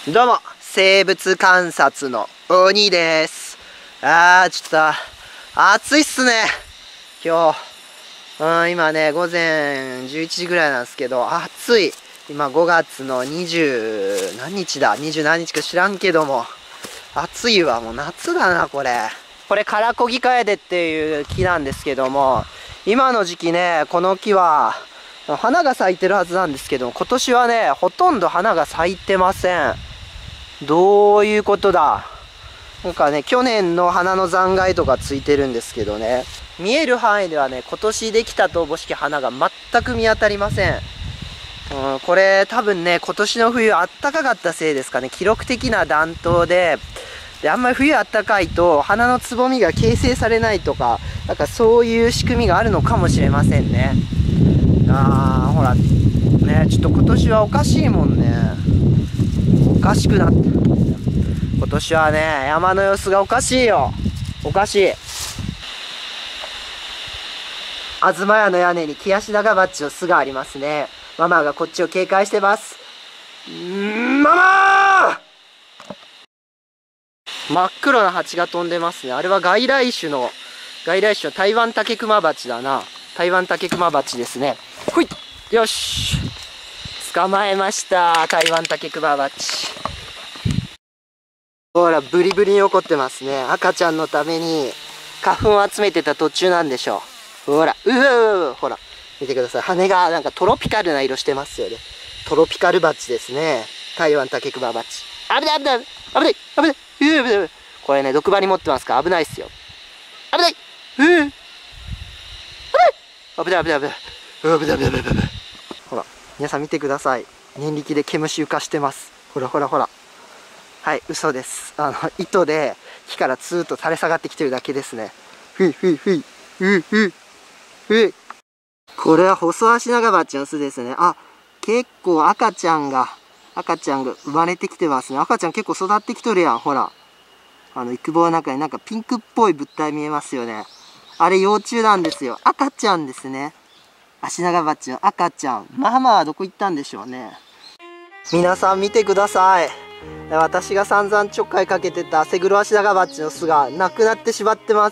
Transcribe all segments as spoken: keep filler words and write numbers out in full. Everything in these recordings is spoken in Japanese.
どうも、生物観察の鬼です。あー、ちょっと、暑いっすね。今日。うん、今ね、午前じゅういちじぐらいなんですけど、暑い。今ごがつのにじゅう何日だ ?にじゅう 何日か知らんけども。暑いわ、もう夏だな、これ。これ、カラコギカエデっていう木なんですけども、今の時期ね、この木は、花が咲いてるはずなんですけど、今年はね、ほとんど花が咲いてません。どういうことだ。なんかね、去年の花の残骸とかついてるんですけどね、見える範囲ではね、今年できたとおぼしき花が全く見当たりません。うん、これ多分ね、今年の冬あったかかったせいですかね。記録的な暖冬で、で、あんまり冬あったかいと花のつぼみが形成されないとか、なんかそういう仕組みがあるのかもしれませんね。あー、ほら、ね、ちょっと今年はおかしいもんね。おかしくなった。今年はね、山の様子がおかしいよ。おかしい。東屋の屋根にキヤシナガバッチの巣がありますね。ママがこっちを警戒してます。んー、ママー！真っ黒な蜂が飛んでますね。あれは外来種の、外来種の台湾タケクマバチだな。台湾タケクマバチですね。ほい！よし！捕まえました。台湾タケクマバチ。ほら、ブリブリに怒ってますね。赤ちゃんのために花粉を集めてた途中なんでしょう。ほら、うわうわ、ほら、見てください。羽がなんかトロピカルな色してますよね。トロピカルバチですね。台湾タケクマバチ。危ない危ない危ない危ない危ない危ない。これね、毒針持ってますから危ないっすよ。危ない、うん、危ない危ない危ない危ない危ない危ない危ない危ない。ほら、皆さん見てください。念力で毛虫浮かしてます。ほらほらほら。はい、嘘です。あの、糸で木からツーッと垂れ下がってきてるだけですね。ふいふいふい、ふいふい、ふい。これはホソアシナガバチの巣ですね。あ、結構赤ちゃんが、赤ちゃんが生まれてきてますね。赤ちゃん結構育ってきとるやん、ほら。あの、育房の中になんかピンクっぽい物体見えますよね。あれ幼虫なんですよ。赤ちゃんですね。アシナガバチの赤ちゃん。ママはどこ行ったんでしょうね。皆さん見てください。私が散々ちょっかいかけてたセグロアシナガバチの巣がなくなってしまってます。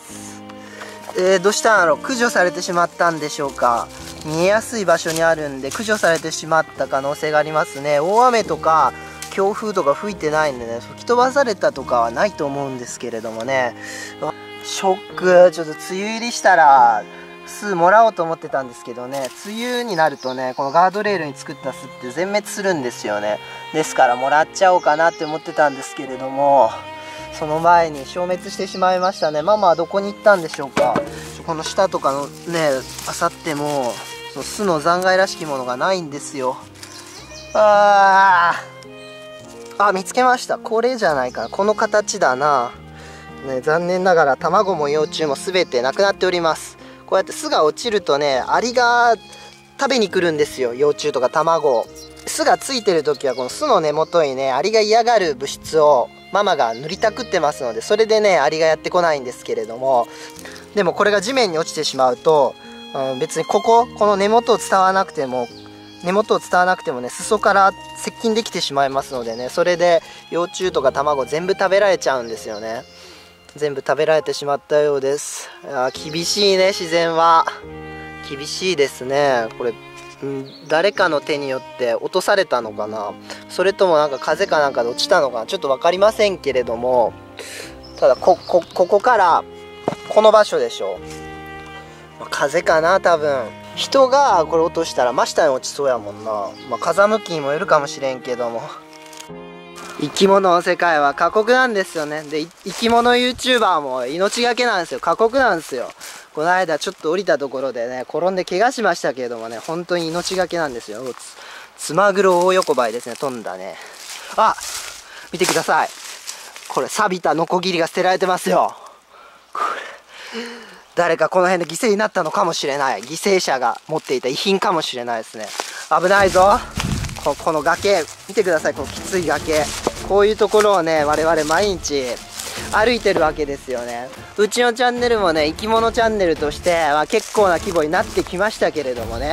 えー、どうしたんだろう。駆除されてしまったんでしょうか。見えやすい場所にあるんで駆除されてしまった可能性がありますね。大雨とか強風とか吹いてないんでね、吹き飛ばされたとかはないと思うんですけれどもね。ショック。ちょっと梅雨入りしたら巣もらおうと思ってたんですけどね、梅雨になるとね、このガードレールに作った巣って全滅するんですよね。ですからもらっちゃおうかなって思ってたんですけれども、その前に消滅してしまいましたね。ママはどこに行ったんでしょうか。この下とかのね、漁ってもその巣の残骸らしきものがないんですよ。あー、あ、見つけました。これじゃないかな。この形だな、ね、残念ながら卵も幼虫も全てなくなっております。こうやって巣が落ちるとね、アリが食べに来るんですよ。幼虫とか卵を。巣がついてる時はこの巣の根元にね、アリが嫌がる物質をママが塗りたくってますので、それでね、アリがやってこないんですけれども、でもこれが地面に落ちてしまうと、うん、別にこここの根元を伝わなくても根元を伝わなくてもね、裾から接近できてしまいますのでね、それで幼虫とか卵全部食べられちゃうんですよね。全部食べられてしまったようです。いや、厳しいね、自然は。厳しいですね。これ、うん、誰かの手によって落とされたのかな、それともなんか風かなんかで落ちたのかな、ちょっと分かりませんけれども、ただここここからこの場所でしょ。風かな、多分。人がこれ落としたら真下に落ちそうやもんな。まあ、風向きにもよるかもしれんけども。生き物の世界は過酷なんですよね。で、生き物 YouTuber も命がけなんですよ。過酷なんですよ。この間ちょっと降りたところでね、転んで怪我しましたけれどもね、本当に命がけなんですよ。つ、つまぐろ大横ばいですね、飛んだね。あ、見てください。これ、錆びたノコギリが捨てられてますよ。これ、誰かこの辺で犠牲になったのかもしれない。犠牲者が持っていた遺品かもしれないですね。危ないぞ。こ, この崖見てください。このきつい崖、こういうところをね、我々毎日歩いてるわけですよね。うちのチャンネルもね、生き物チャンネルとして、まあ、結構な規模になってきましたけれどもね、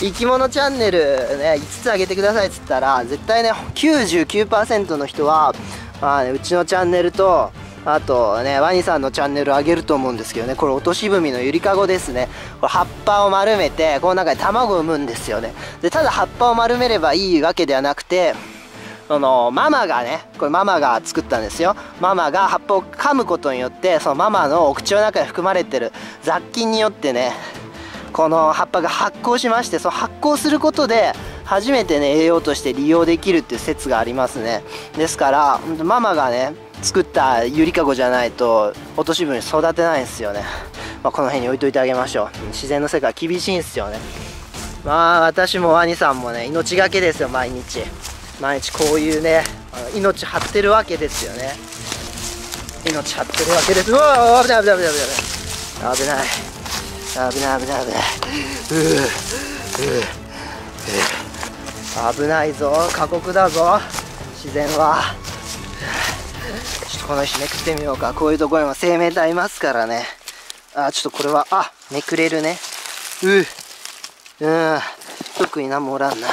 生き物チャンネルねいつつあげてくださいっつったら絶対ね きゅうじゅうきゅうパーセント の人は、まあね、うちのチャンネルとあとねワニさんのチャンネルあげると思うんですけどね、これ落とし踏みのゆりかごですね。これ葉っぱを丸めてこの中で卵を産むんですよね。でただ葉っぱを丸めればいいわけではなくて、そのママがね、これママが作ったんですよ。ママが葉っぱを噛むことによってそのママのお口の中に含まれてる雑菌によってねこの葉っぱが発酵しまして、その発酵することで初めてね栄養として利用できるっていう説がありますね。ですからママがね作ったゆりかごじゃないと落としぶに育てないんですよね。まあ、この辺に置いといてあげましょう。自然の世界厳しいんですよね。まあ私もワニさんもね命がけですよ。毎日毎日こういうね命張ってるわけですよね。命張ってるわけです。うわー危ない危ない危ない危ない危ない危ない危ない危ない危ないう危ないぞ、過酷だぞ自然は。ちょっとこの石めくってみようか。こういうところにも生命体いますからね。あちょっとこれはあめくれるね。ううん特に何もおらんな。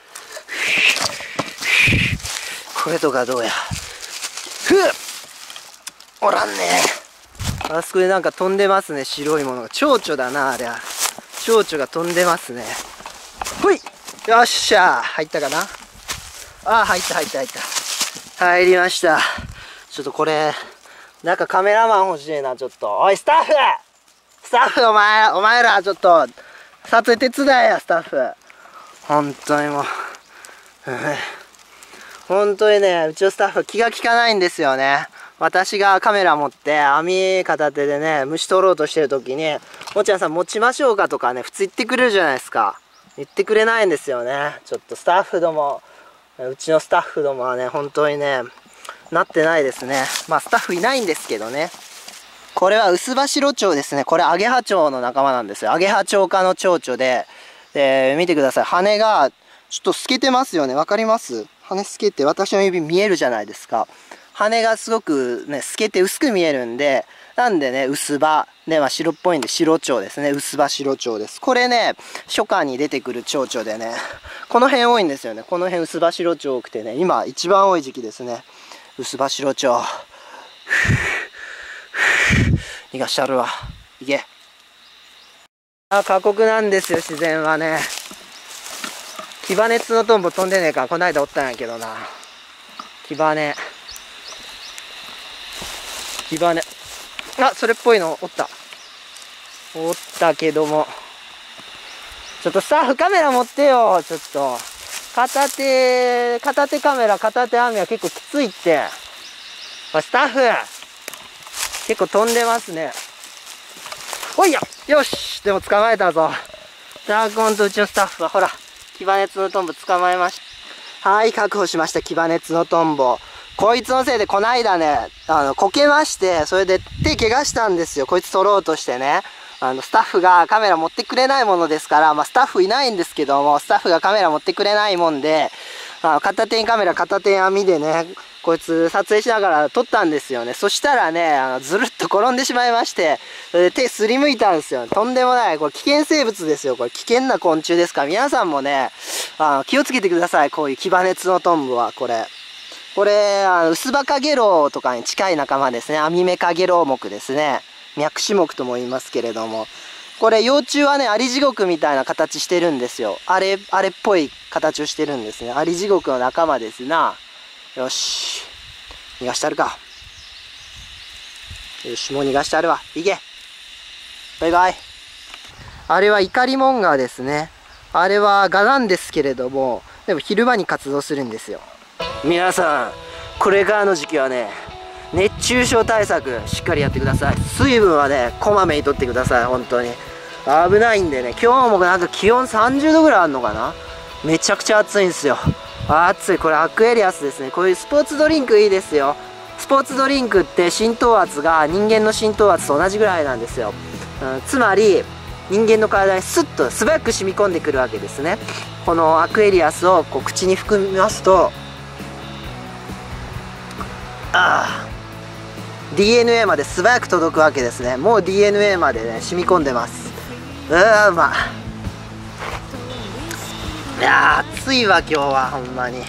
これとかどうや。ふっおらんね。あそこでなんか飛んでますね、白いものが。蝶々だなあれは。蝶々が飛んでますね。ほいよっしゃ入ったかな。あ入った入った入った入りました。ちょっとこれなんかカメラマン欲しいな。ちょっとおいスタッフスタッフお前お前らちょっと撮影手伝えやスタッフ。本当にもう本当にねうちのスタッフ気が利かないんですよね。私がカメラ持って網片手でね虫取ろうとしてる時に「もちゃんさん持ちましょうか」とかね普通言ってくれるじゃないですか。言ってくれないんですよね。ちょっとスタッフどもうちのスタッフどもはね本当にねなってないですね。まあスタッフいないんですけどね。これはウスバシロチョウですね。これアゲハチョウの仲間なんですよ。アゲハチョウ科の蝶々で、で見てください。羽がちょっと透けてますよね。わかります？羽透けて私の指見えるじゃないですか。羽がすごくね透けて薄く見えるんで、なんでね薄葉ね、まあ、白っぽいんで白蝶ですね。薄葉白蝶です。これね初夏に出てくる蝶々でねこの辺多いんですよね。この辺薄葉白蝶多くてね今一番多い時期ですね。薄葉白蝶逃がしちゃるわ。いけ。あ過酷なんですよ自然はね。キバネツノトンボ飛んでねえか。こないだおったんやけどな。キバネキバネあそれっぽいのおったおったけども、ちょっとスタッフカメラ持ってよ。ちょっと片手片手カメラ片手網は結構きついって。スタッフ結構飛んでますね。おいやよしでも捕まえたぞ。ダーコンとうちのスタッフはほらキバネツノトンボ捕まえました。はい確保しました。キバネツノトンボ。こいつのせいでこないだねあのこけまして、それで手怪我したんですよ。こいつ取ろうとしてねあのスタッフがカメラ持ってくれないものですから、まあ、スタッフいないんですけどもスタッフがカメラ持ってくれないもんで、あの片手にカメラ片手に網でねこいつ撮影しながら撮ったんですよね。そしたらねあのずるっと転んでしまいまして、それで手すりむいたんですよ。とんでもないこれ危険生物ですよ。これ危険な昆虫ですから皆さんもねあの気をつけてください。こういうキバネツノトンボはこれこれあのウスバカゲロウとかに近い仲間ですね。アミメカゲロウ目ですね。脈歯目とも言いますけれども、これ幼虫はねアリジゴクみたいな形してるんですよ。あれあれっぽい形をしてるんですね。アリジゴクの仲間ですな。よし逃がしてあるか。よしもう逃がしてあるわ。いけバイバイ。あれはイカリモンガーですね。あれは蛾なんですけれどもでも昼間に活動するんですよ。皆さんこれからの時期はね熱中症対策しっかりやってください。水分はねこまめにとってください。本当に危ないんでね。今日もなんか気温さんじゅうどぐらいあるのかな。めちゃくちゃ暑いんですよ。暑い。これアクエリアスですね。こういうスポーツドリンクいいですよ。スポーツドリンクって浸透圧が人間の浸透圧と同じぐらいなんですよ、うん、つまり人間の体にスッと素早く染み込んでくるわけですね。このアクエリアスをこう口に含みますと、ああ ディーエヌエー まで素早く届くわけですね。もう ディーエヌエー までね染み込んでます。うーまやー暑いわ今日はほんまに。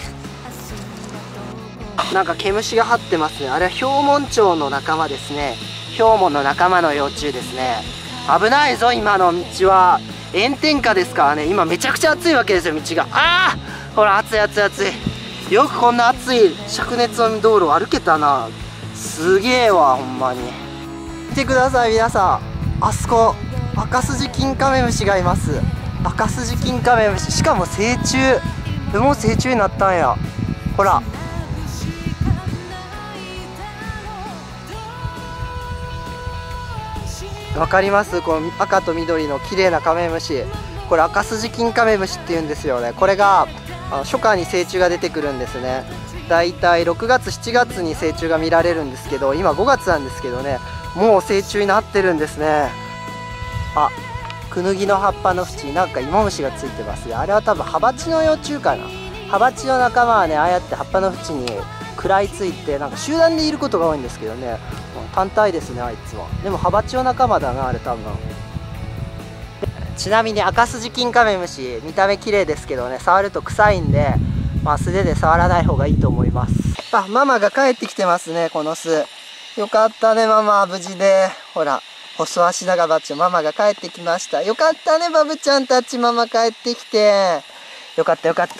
なんか毛虫が張ってますね。あれはヒョウモンチョウの仲間ですね。ヒョウモンの仲間の幼虫ですね。危ないぞ今の道は。炎天下ですからね。今めちゃくちゃ暑いわけですよ道が。あーほら暑い暑い暑い。よくこんな暑い灼熱の道路を歩けたな。すげえわほんまに。見てください皆さん、あそこアカスジキンカメムシがいます。アカスジキンカメムシ、しかも成虫。もう成虫になったんや。ほらわかります？この赤と緑の綺麗なカメムシ、これアカスジキンカメムシっていうんですよね。これがあの初夏に成虫が出てくるんですね。だいたいろくがつしちがつに成虫が見られるんですけど、今ごがつなんですけどね、もう成虫になってるんですね。あ、クヌギの葉っぱの縁になんかイモムシがついてますね。あれは多分ハバチの幼虫かな。ハバチの仲間はね、ああやって葉っぱの縁に食らいついて、なんか集団でいることが多いんですけどね、単体ですねあいつは。でもハバチの仲間だなあれ多分。ちなみにアカスジキンカメムシ見た目綺麗ですけどね、触ると臭いんで、まあ素手で触らない方がいいと思います。あ、ママが帰ってきてますねこの巣。よかったねママ無事で。ほら細足長バッチョママが帰ってきました。よかったねバブちゃんたち、ママ帰ってきて。よかったよかった。